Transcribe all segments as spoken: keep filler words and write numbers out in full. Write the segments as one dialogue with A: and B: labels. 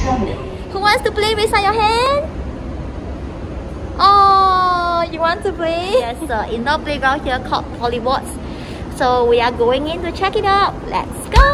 A: Who wants to play with your hand? Oh, you want to play? Yes, uh, indoor playground here called Polywots. So we are going in to check it out. Let's go!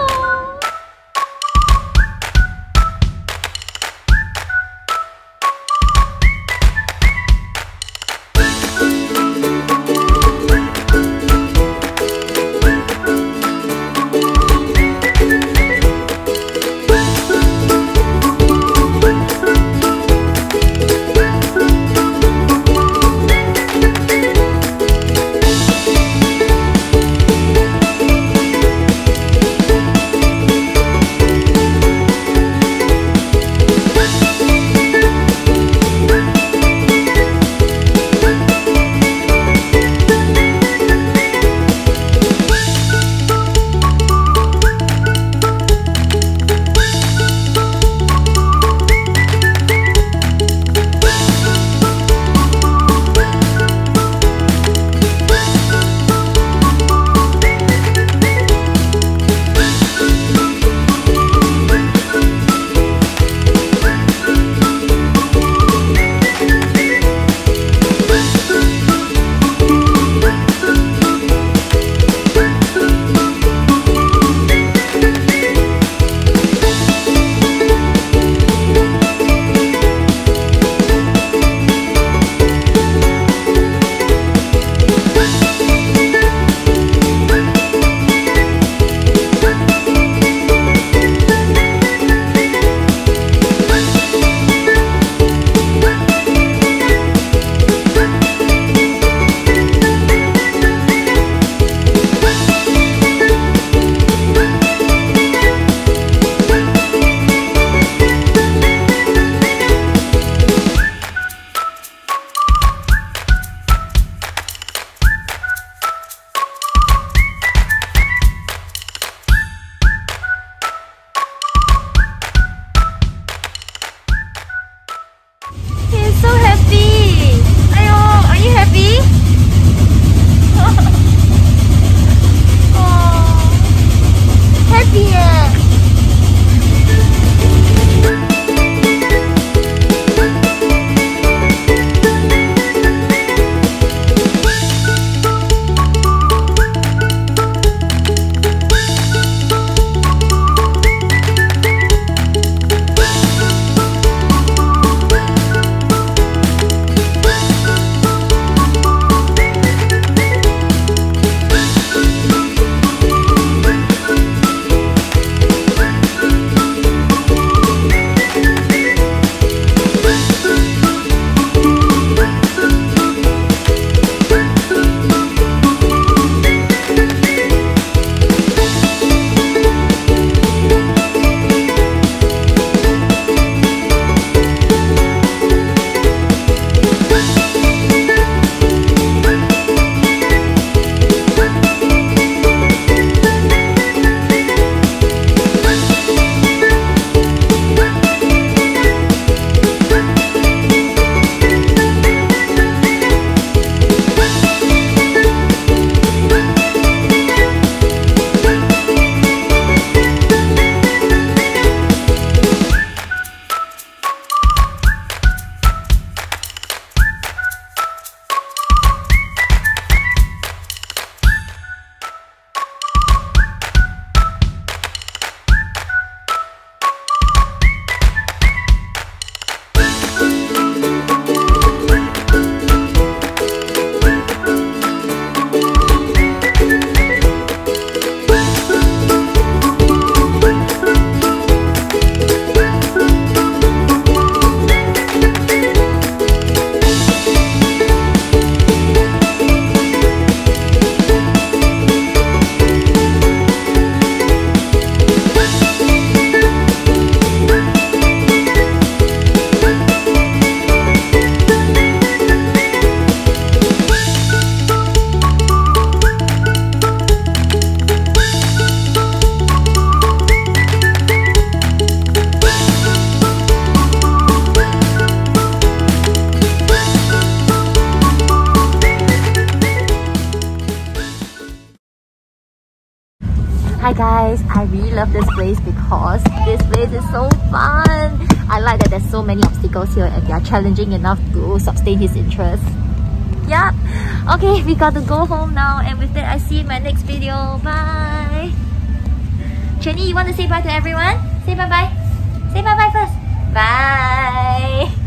A: guys, I really love this place because this place is so fun. I like that there's so many obstacles here and they are challenging enough to sustain his interest. Yep. Okay, we got to go home now, and with that I see you in my next video. Bye. Jenny, you want to say bye to everyone? Say bye bye. Say bye bye first. Bye.